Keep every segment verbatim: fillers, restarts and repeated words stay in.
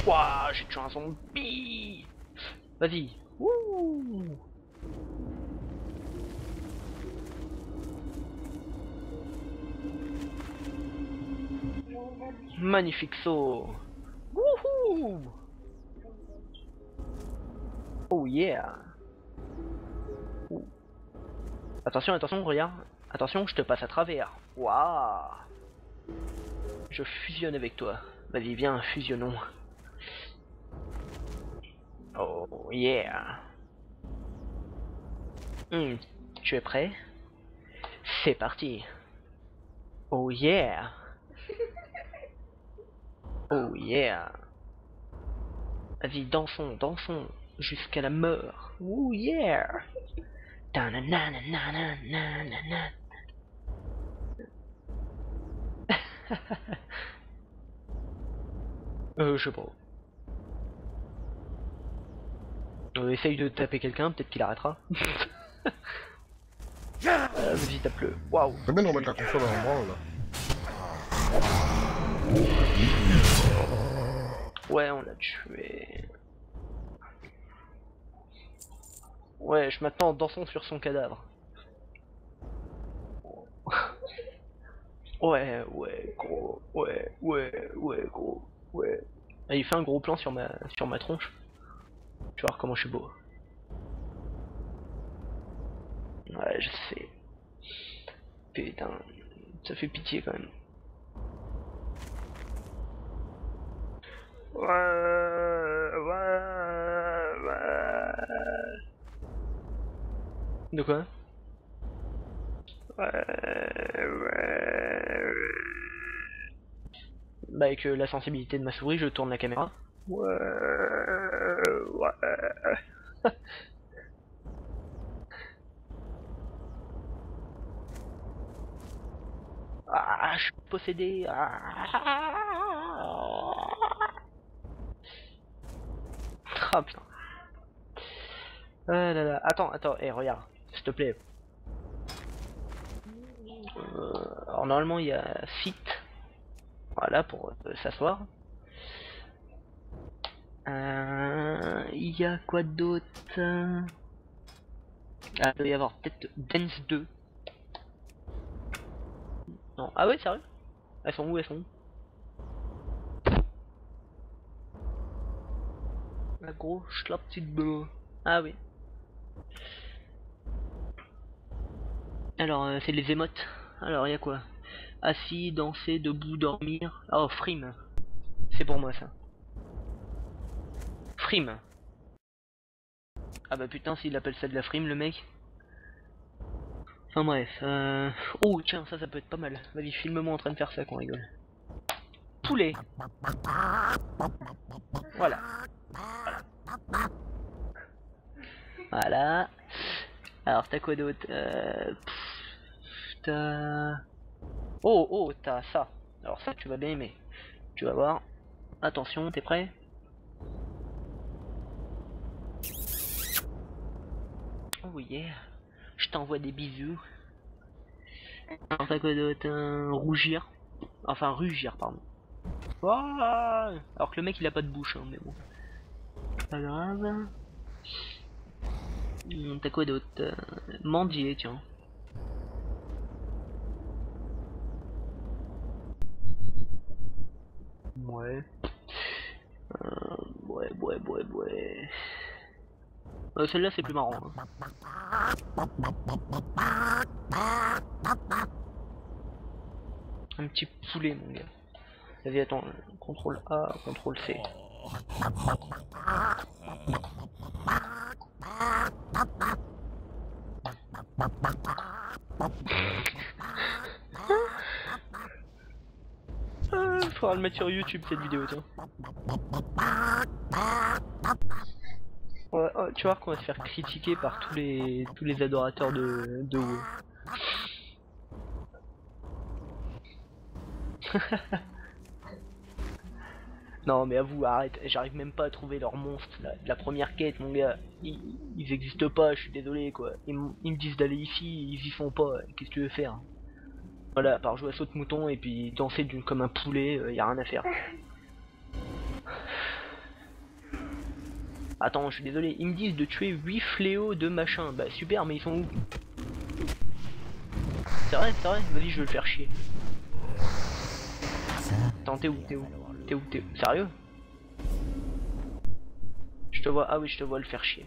Wouah, j'ai tué un zombie. Vas-y. Wouh. Magnifique saut. Wouhou. Oh yeah. Ouh. Attention, attention, regarde. Attention, je te passe à travers. Waouh. Je fusionne avec toi. Vas-y, viens, fusionnons. Oh yeah. Hmm, tu es prêt? C'est parti. Oh yeah. Oh yeah. Vas-y, dansons, dansons, jusqu'à la mort. Oh yeah. Ta-na-na-na-na-na-na-na. euh, je sais pas. Euh, essaye de taper quelqu'un, peut-être qu'il arrêtera. euh, Vas-y, tape-le. Waouh. C'est bien de remettre la console à l'endroit là. Ouais, on l'a tué. Ouais, je m'attends, dansons sur son cadavre. Ouais, ouais, gros, ouais, ouais, ouais, gros, ouais. Ah, il fait un gros plan sur ma, sur ma tronche. Tu vas voir comment je suis beau. Ouais, je sais. Putain, ça fait pitié quand même. Ouais, ouais, ouais. De quoi? Ouais, ouais. Bah avec euh, la sensibilité de ma souris, je tourne la caméra. Ouais, ouais. Ah, je suis possédé. Ah, ah putain. Ah là là. Attends, attends, hé, hey, regarde, s'il te plaît. Euh, alors normalement il y a fit. Voilà pour euh, s'asseoir. Euh, il y a quoi d'autre? Ah, il doit y avoir peut-être Dance deux. Non. Ah ouais, sérieux? Elles sont où? Elles sont où? La gros, la petite bleue. Ah oui. Alors, euh, c'est les émotes. Alors, il y a quoi? Assis, danser, debout, dormir. Oh, frime. C'est pour moi ça. Frime. Ah bah putain, s'il appelle ça de la frime, le mec. Enfin bref. Euh... Oh, tiens, ça, ça peut être pas mal. Vas-y, filme-moi en train de faire ça qu'on rigole. Poulet. Voilà. Voilà. Voilà. Alors, t'as quoi d'autre? euh... T'as... Oh, oh, t'as ça. Alors ça, tu vas bien aimer. Tu vas voir. Attention, t'es prêt? Oh yeah. Je t'envoie des bisous. Alors t'as quoi d'autre? Un rougir. Enfin, rugir, pardon. Oh, alors que le mec, il a pas de bouche, hein, mais bon. Pas grave. T'as quoi d'autre? euh, Mendier, tiens. Ouais. Euh, ouais, ouais, ouais, ouais. Euh, Celle-là, c'est plus marrant. Hein. Un petit poulet, mon gars. Vas-y, attends. contrôle A, contrôle C. Ah, faudra le mettre sur YouTube cette vidéo, tiens. Ouais, oh, tu vois qu'on va se faire critiquer par tous les tous les adorateurs de, de WoW. Non mais avoue, arrête, j'arrive même pas à trouver leurs monstres, la, la première quête mon gars, ils, ils existent pas, je suis désolé quoi. Ils, ils me disent d'aller ici, ils y font pas, qu'est-ce que tu veux faire? Voilà, à part jouer à saute-mouton et puis danser comme un poulet, euh, y a rien à faire. Attends, je suis désolé, ils me disent de tuer huit fléaux de machin. Bah super, mais ils sont où? C'est vrai, c'est vrai, vas-y, je vais le faire chier. Attends, t'es où? T'es où? T'es où? T'es où? Sérieux? Je te vois, ah oui, je te vois le faire chier.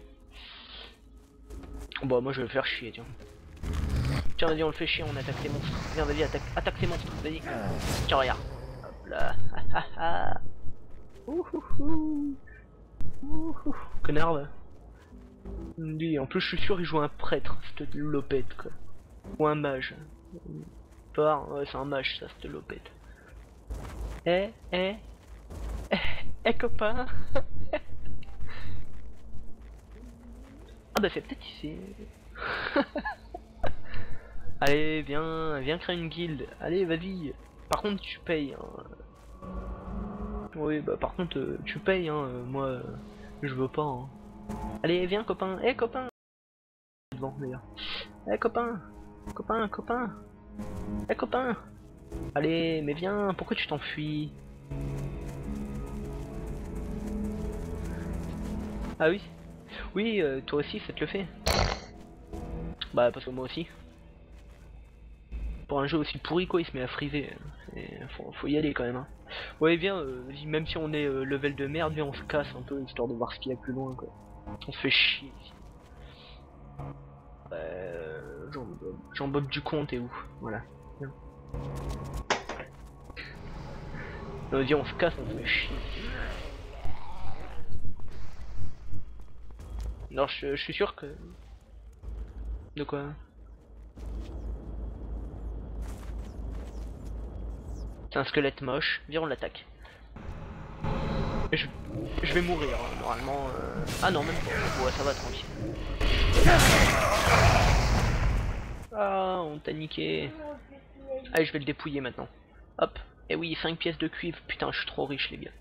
Bon, moi je vais le faire chier, tiens. Tiens, vas-y, on le fait chier, on attaque ces monstres. Viens, vas-y, attaque, attaque ces monstres, vas-y. Tiens, regarde. Hop là. Ah, ah, ah. Ouhouhou. Ouhou. Connard, va. Lui, en plus, je suis sûr, il joue un prêtre, cette lopette, quoi. Ou un mage. Pas, ouais, c'est un mage, ça, cette lopette. Eh, eh, eh, eh, copain. Ah bah, c'est peut-être ici. Allez, viens, viens créer une guilde. Allez, vas-y. Par contre, tu payes. Hein. Oui, bah par contre, euh, tu payes. Hein. Euh, moi, euh, je veux pas. Hein. Allez, viens, copain. Eh, copain. Devant, d'ailleurs. Eh, copain. Copain, copain. Eh, copain. Allez, mais viens. Pourquoi tu t'enfuis? Ah oui. Oui, euh, toi aussi, ça te le fait. Bah, parce que moi aussi. Pour un jeu aussi pourri, quoi, il se met à friser. Faut, faut y aller quand même. Hein. Ouais, viens, euh, même si on est euh, level de merde, viens, on se casse un peu, histoire de voir ce qu'il y a plus loin, quoi. On se fait chier ici. Euh, Jean-Bob Jean-Bob Ducon, t'es où? Voilà. Viens. Non, viens, on se casse, on se fait chier. Non, je, je suis sûr que... De quoi? C'est un squelette moche, viens on l'attaque. Je, je vais mourir, hein, normalement... Euh... Ah non, même pas, ouais ça va, tranquille. Ah, on t'a niqué. Allez, je vais le dépouiller maintenant. Hop, et oui, cinq pièces de cuivre, putain, je suis trop riche les gars.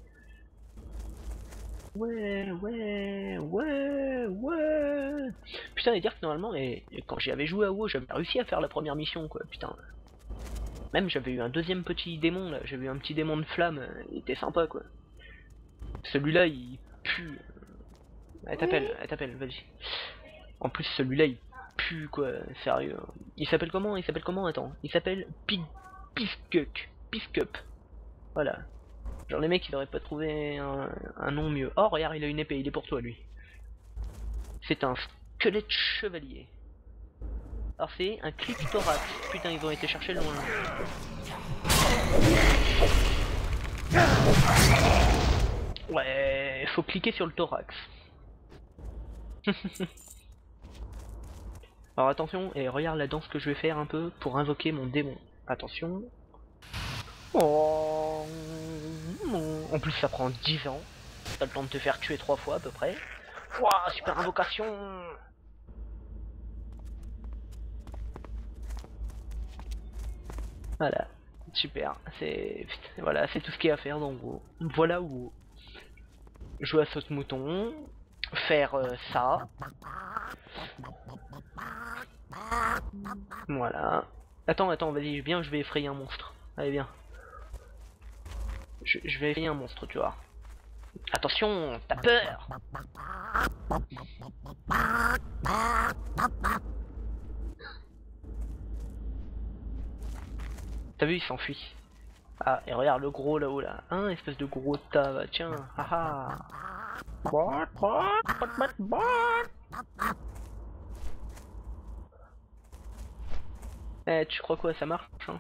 Ouais, ouais, ouais, ouais. Putain, et dire que normalement, et, et quand j'y avais joué à WoW, j'avais réussi à faire la première mission, quoi, putain. Même j'avais eu un deuxième petit démon là, j'avais eu un petit démon de flamme, il était sympa quoi. Celui-là il pue. Elle t'appelle, elle t'appelle, vas-y. En plus celui-là il pue quoi, sérieux. Il s'appelle comment? Il s'appelle comment? Attends, il s'appelle Pig Piscup. Piscup. Voilà. Genre les mecs ils auraient pas trouvé un, un nom mieux. Oh regarde, il a une épée, il est pour toi lui. C'est un squelette chevalier. Alors c'est un clitorax. Putain, ils ont été chercher loin. Ouais, faut cliquer sur le thorax. Alors attention, et regarde la danse que je vais faire un peu pour invoquer mon démon. Attention. Oh, en plus ça prend dix ans. T'as le temps de te faire tuer trois fois à peu près. Wouah, super invocation. Voilà, super, c'est voilà, c'est tout ce qu'il y a à faire dans WoW. Voilà où jouer à saute mouton, faire euh, ça. Voilà. Attends, attends, vas-y, viens, je vais effrayer un monstre. Allez, viens. Je, je vais effrayer un monstre, tu vois. Attention, t'as peur. T'as vu, il s'enfuit. Ah, et regarde le gros là-haut là. Hein, espèce de gros tas, va, tiens. Haha. Eh, tu crois quoi, ça marche hein?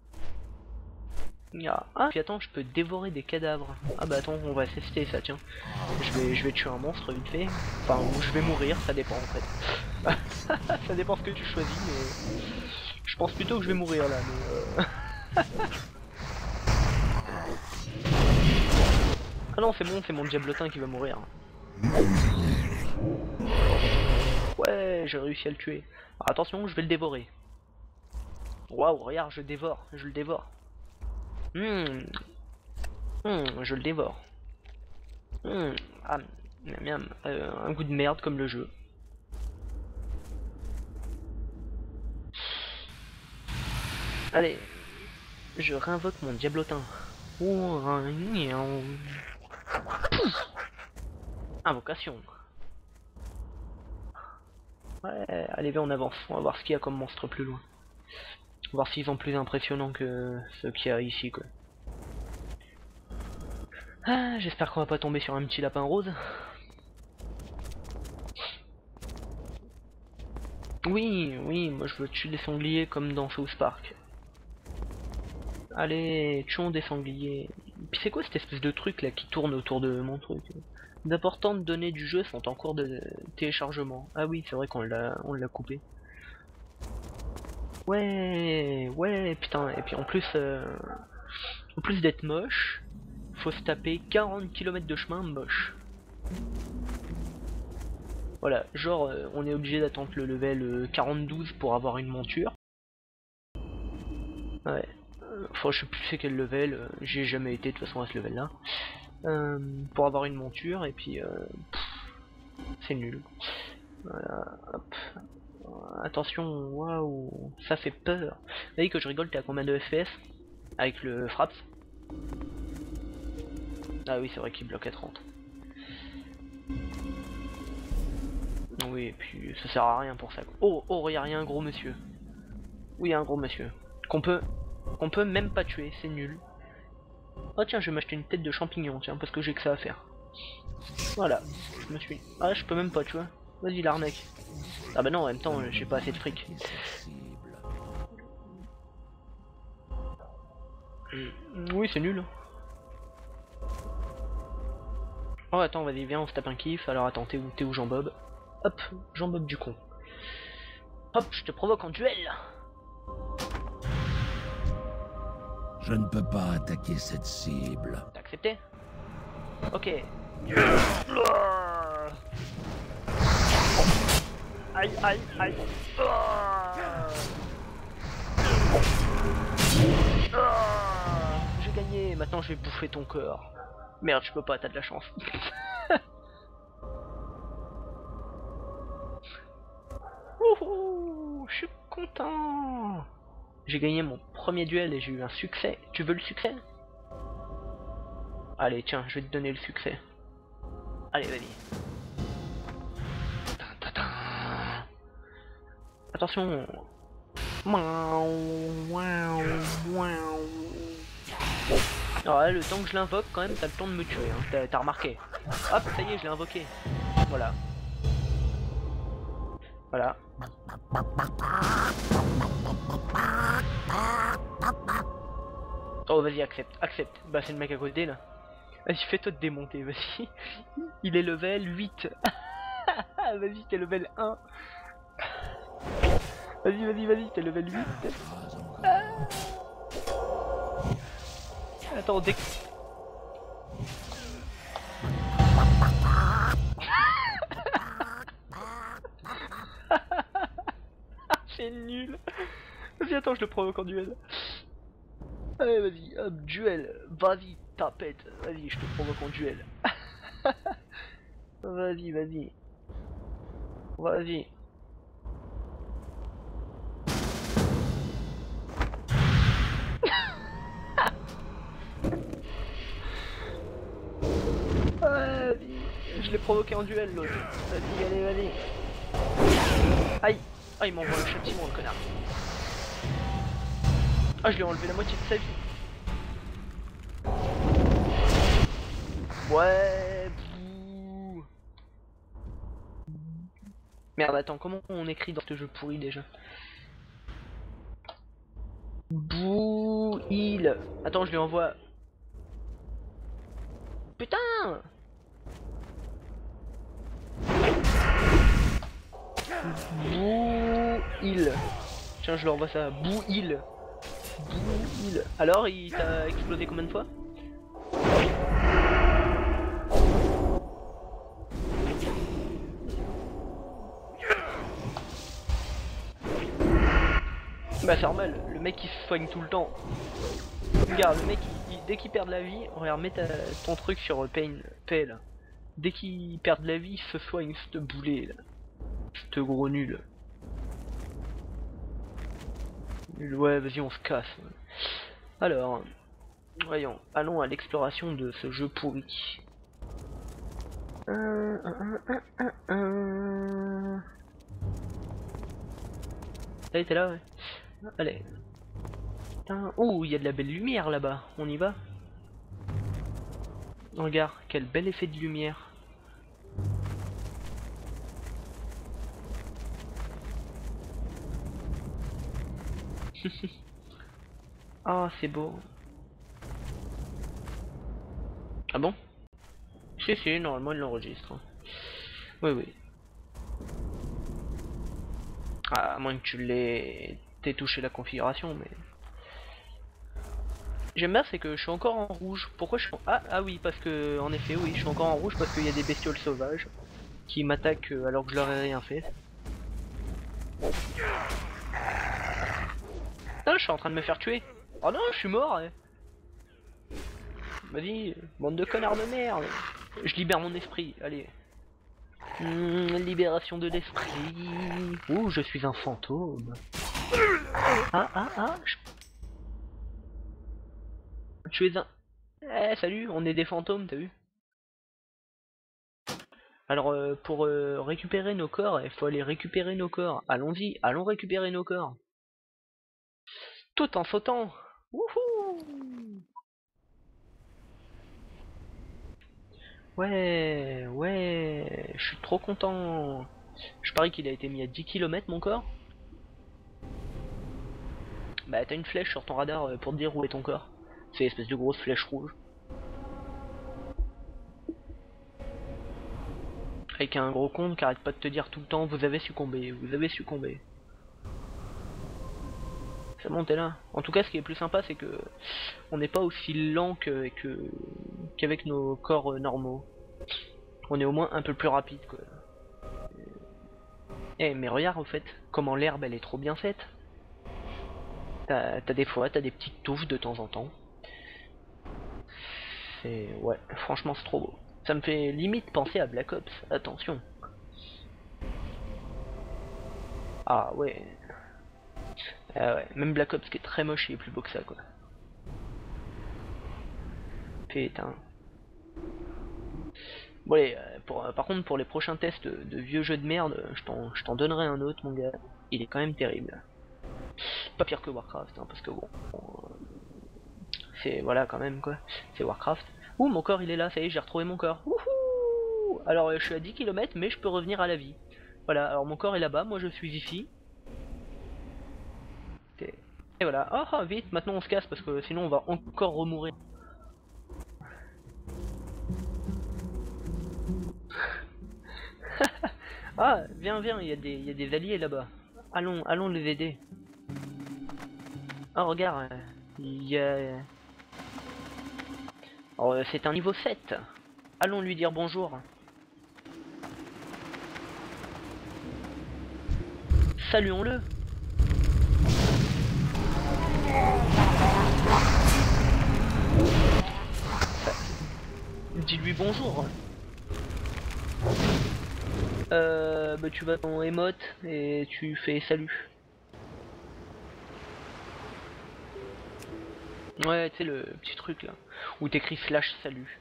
Ah, puis attends, je peux dévorer des cadavres. Ah bah attends, on va tester ça, tiens. Je vais, je vais tuer un monstre vite fait. Enfin, ou je vais mourir, ça dépend en fait. Ça dépend ce que tu choisis, mais... Je pense plutôt que je vais mourir là, mais... Euh... Ah non, c'est bon, c'est mon diablotin qui va mourir. Ouais, j'ai réussi à le tuer. Alors, attention, je vais le dévorer. Waouh, regarde, je dévore, je le dévore. Hum, hum, je le dévore. Hum, ah, miam, miam. Euh, un goût de merde comme le jeu. Allez, je réinvoque mon diablotin. Oh, invocation. Ouais, allez, viens, on avance. On va voir ce qu'il y a comme monstre plus loin. Voir s'ils sont plus impressionnants que ceux qu'il y a ici, quoi. Ah, j'espère qu'on va pas tomber sur un petit lapin rose. Oui, oui, moi je veux tuer des sangliers comme dans South Park. Allez, tuons des sangliers. Puis c'est quoi cette espèce de truc là qui tourne autour de mon truc? D'importantes données du jeu sont en cours de téléchargement. Ah oui, c'est vrai qu'on l'a on l'a coupé. Ouais, ouais, putain, et puis en plus, euh, en plus d'être moche, faut se taper quarante kilomètres de chemin moche. Voilà, genre euh, on est obligé d'attendre le level euh, quarante-douze pour avoir une monture. Ouais, euh, enfin je sais plus c'est quel level, euh, j'ai jamais été de toute façon à ce level là. Euh, pour avoir une monture, et puis euh, c'est nul. Voilà, hop. Attention, waouh, ça fait peur. Vous voyez que je rigole, t'es à combien de F P S avec le Fraps? Ah oui, c'est vrai qu'il bloque à trente. Oui, et puis ça sert à rien pour ça. Oh, oh, il y a rien, un gros monsieur. Oui, y a un gros monsieur. Qu'on peut, qu'on peut même pas tuer, c'est nul. Oh tiens, je vais m'acheter une tête de champignon, tiens, parce que j'ai que ça à faire. Voilà, je me suis... Ah, je peux même pas, tu vois. Vas-y, l'arnaque. Ah bah non, en même temps, j'ai pas assez de fric. Oui, c'est nul. Oh, attends, vas-y, viens, on se tape un kiff. Alors, attends, t'es où, t'es où, Jean-Bob? Hop, Jean-Bob du con. Hop, je te provoque en duel. Je ne peux pas attaquer cette cible. T'as accepté? Ok. Aïe, aïe, aïe. J'ai gagné, maintenant je vais bouffer ton corps. Merde, je peux pas, t'as de la chance. Wouhou, je suis content. J'ai gagné mon premier duel et j'ai eu un succès. Tu veux le succès? Allez, tiens, je vais te donner le succès. Allez, vas-y. Attention. Alors là, le temps que je l'invoque, quand même, t'as le temps de me tuer. Hein. T'as remarqué. Hop, ça y est, je l'ai invoqué. Voilà. Voilà. Oh, vas-y, accepte, accepte. Bah, c'est le mec à côté, là. Vas-y, fais-toi te démonter, vas-y. Il est level huit. Vas-y, t'es level un. Vas-y, vas-y, vas-y, t'es level huit. Ah. Attends, dès que... C'est nul. Vas-y, attends, je le provoque en duel. Allez, vas-y, hop, duel. Vas-y, tapette. Vas-y, je te provoque en duel. Vas-y, vas-y. Vas-y. Vas-y. Je l'ai provoqué en duel, l'autre. Vas-y, allez, vas-y. Aïe. Ah, il m'envoie le châtiment, le connard. Ah, je lui ai enlevé la moitié de sa vie. Ouais. Bouh. Merde, attends, comment on écrit dans ce jeu pourri déjà? Bouh, il. Attends, je lui envoie. Putain. Bouh, il. Tiens, je lui envoie ça. Bouh, il. Bouh, il. Alors, il t'a explosé combien de fois? Bah c'est normal, le mec il se soigne tout le temps. Regarde, le mec il, il, dès qu'il perd de la vie, regarde, mets ta, ton truc sur Pain, P là. Dès qu'il perd de la vie, il se soigne, ce boulet là. Ce gros nul. Ouais, vas-y, on se casse. Alors, voyons, allons à l'exploration de ce jeu pourri. Euh, euh, euh, euh, euh. Allez, t'es là, ouais. Allez. Putain. Oh, il y a de la belle lumière là-bas. On y va? Regarde, quel bel effet de lumière. Ah, c'est beau. Ah bon? Si, si, normalement il l'enregistre. Oui, oui. Ah, à moins que tu l'aies... t'aies touché la configuration, mais... J'aime bien, c'est que je suis encore en rouge. Pourquoi je suis en... Ah, ah oui, parce que, en effet, oui, je suis encore en rouge parce qu'il y a des bestioles sauvages qui m'attaquent euh, alors que je leur ai rien fait. Ah, je suis en train de me faire tuer. Oh non, je suis mort. Ouais. Vas-y, bande de connards de merde. Je libère mon esprit, allez. Mmh, libération de l'esprit. Ouh, je suis un fantôme. Ah, ah, ah. Je... Tu es un... Eh, salut, on est des fantômes, t'as vu? Alors, euh, pour euh, récupérer nos corps, il faut aller récupérer nos corps. Allons-y, allons récupérer nos corps. Tout en sautant. Wouhou! Ouais, ouais, je suis trop content. Je parie qu'il a été mis à dix kilomètres mon corps. Bah t'as une flèche sur ton radar euh, pour te dire où est ton corps. C'est l'espèce de grosse flèche rouge. Avec un gros compte qui arrête pas de te dire tout le temps vous avez succombé, vous avez succombé. Ça monte là. En tout cas ce qui est plus sympa c'est que on n'est pas aussi lent qu'avec euh, qu'avec nos corps euh, normaux. On est au moins un peu plus rapide quoi. Eh mais regarde au fait, comment l'herbe elle est trop bien faite. T'as des fois, t'as des petites touffes de temps en temps. C'est... ouais, franchement c'est trop beau. Ça me fait limite penser à Black Ops, attention. Ah ouais. Ah ouais, même Black Ops qui est très moche il est plus beau que ça quoi. Putain. Bon allez, pour, par contre pour les prochains tests de, de vieux jeux de merde, je t'en donnerai un autre mon gars. Il est quand même terrible. Pas pire que Warcraft, hein, parce que bon... c'est... voilà quand même quoi. C'est Warcraft. Ouh mon corps il est là, ça y est j'ai retrouvé mon corps. Wouhou. Alors euh, je suis à dix kilomètres mais je peux revenir à la vie. Voilà, alors mon corps est là-bas, moi je suis ici. Et voilà, ah oh, vite, maintenant on se casse parce que sinon on va encore remourir. Ah, viens, viens, il y, y a des alliés là-bas. Allons, allons les aider. Oh regarde, il y a... oh, c'est un niveau sept. Allons lui dire bonjour. Saluons-le. Dis-lui bonjour. Euh, bah tu vas dans émote et tu fais salut. Ouais, tu sais le petit truc là, où t'écris slash salut.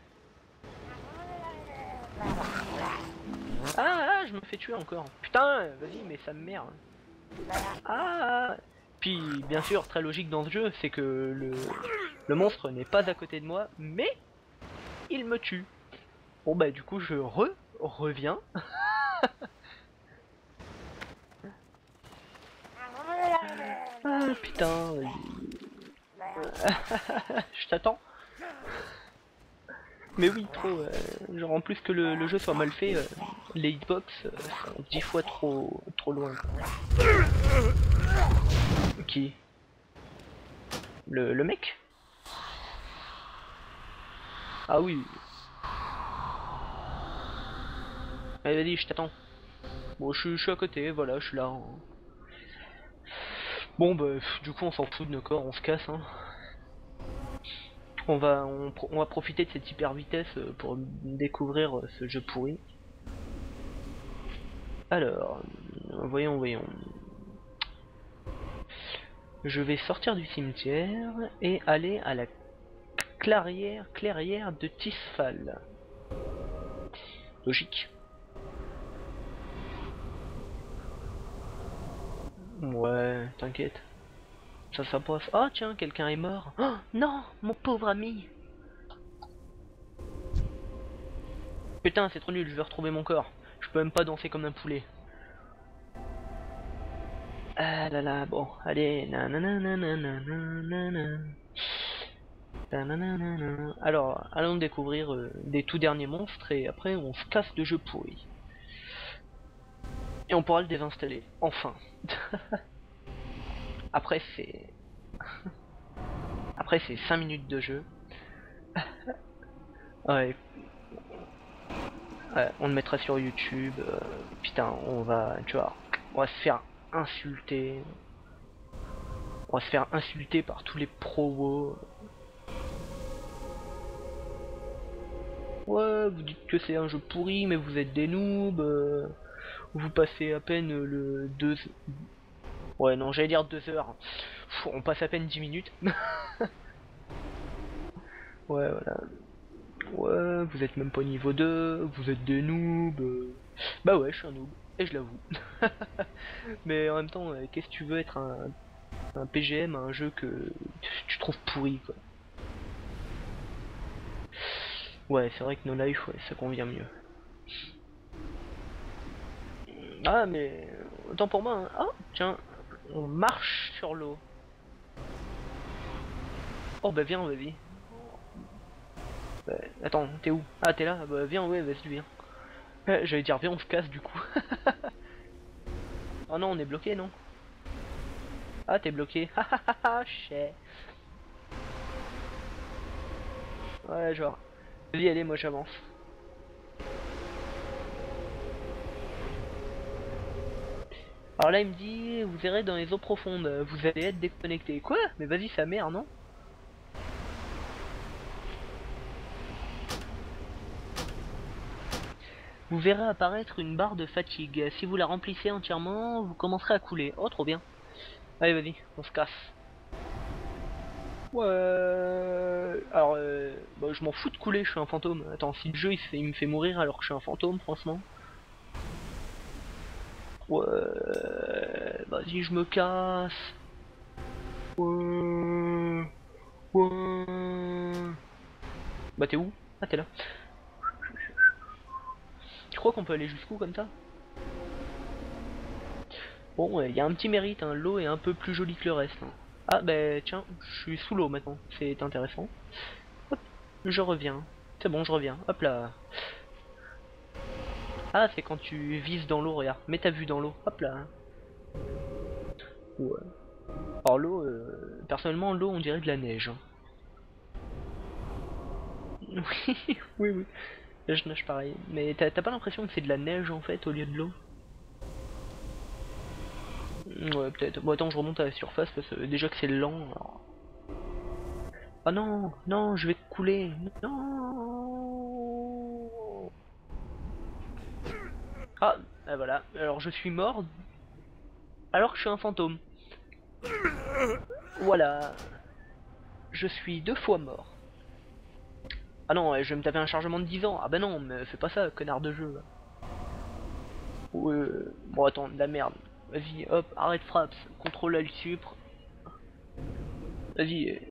Ah, ah, je me fais tuer encore. Putain, vas-y, mais ça me merde. Ah. Puis, bien sûr, très logique dans ce jeu, c'est que le, le monstre n'est pas à côté de moi, mais il me tue. Bon bah du coup, je re reviens. Ah putain. Je t'attends. Mais oui, trop. Euh, genre en plus que le, le jeu soit mal fait, euh, les hitbox euh, sont dix fois trop trop loin. Qui? Le, le mec? Ah oui. Allez vas-y, je t'attends. Bon, je, je suis à côté, voilà, je suis là. Hein. Bon bah, du coup on s'en fout de nos corps, on se casse. Hein. On va, on, on va profiter de cette hyper vitesse pour découvrir ce jeu pourri. Alors, voyons, voyons. Je vais sortir du cimetière et aller à la clairière, clairière de Tisfal. Logique. Ouais, t'inquiète. Ça, ça passe. Oh tiens, quelqu'un est mort. Oh non, mon pauvre ami. Putain, c'est trop nul, je veux retrouver mon corps. Je peux même pas danser comme un poulet. Ah là là, bon, allez. Nananananananana. Nanananana. Alors, allons découvrir euh, des tout derniers monstres et après on se casse de jeu pourri. Et on pourra le désinstaller, enfin. Après c'est... Après c'est cinq minutes de jeu. Ouais. Ouais, on le mettra sur YouTube. euh, putain, on va... Tu vois, on va se faire insulter. On va se faire insulter par tous les pros. Ouais, vous dites que c'est un jeu pourri, mais vous êtes des noobs. euh, Vous passez à peine le deux... Ouais, non, j'allais dire deux heures. Pff, on passe à peine dix minutes. Ouais, voilà. Ouais, vous êtes même pas niveau deux, vous êtes des noobs. euh. Bah ouais, je suis un noob, et je l'avoue. Mais en même temps, euh, qu'est-ce que tu veux être un, un P G M à un jeu que tu trouves pourri, quoi. Ouais, c'est vrai que No Life, ouais, ça convient mieux. Ah, mais autant pour moi, hein. Oh, tiens, on marche sur l'eau. Oh, bah viens, vas-y. Bah, attends, t'es où? Ah, t'es là? Bah viens, ouais, vas-y, viens. Euh, J'allais dire, viens, on se casse du coup. Oh non, on est bloqué, non? Ah, t'es bloqué. Hahaha, chais. Ouais, genre. Vas-y, allez, moi j'avance. Alors là, il me dit, vous irez dans les eaux profondes, vous allez être déconnecté. Quoi? Mais vas-y, sa mère, non? Vous verrez apparaître une barre de fatigue. Si vous la remplissez entièrement, vous commencerez à couler. Oh, trop bien. Allez, vas-y, on se casse. Ouais. Alors, euh, bah, je m'en fous de couler, je suis un fantôme. Attends, si le jeu il, fait- il me fait mourir alors que je suis un fantôme, franchement. Ouais. Vas-y, je me casse. Ouais. Ouais. Bah, t'es où? Ah, t'es là. Tu crois qu'on peut aller jusqu'où comme ça? Bon, il y a un petit mérite, hein. L'eau est un peu plus jolie que le reste, hein. Ah, bah tiens, je suis sous l'eau maintenant, c'est intéressant. Hop, je reviens. C'est bon, je reviens. Hop là. Ah, c'est quand tu vises dans l'eau, regarde. Mets ta vue dans l'eau. Hop là. Ouais. Alors l'eau, euh, personnellement, l'eau, on dirait de la neige, hein. Oui, oui, oui. Là, je nage pareil. Mais t'as pas l'impression que c'est de la neige en fait au lieu de l'eau? Ouais, peut-être. Bon, attends, je remonte à la surface parce que déjà que c'est lent. Alors... Ah non, non, je vais couler. Non. Ah, ah, voilà. Alors je suis mort alors que je suis un fantôme. Voilà. Je suis deux fois mort. Ah non, je vais me taper un chargement de dix ans. Ah bah non, mais fais pas ça, connard de jeu. Ouais. Bon, attends, de la merde. Vas-y, hop, arrête frappe. Contrôle Alt Supre. Vas-y,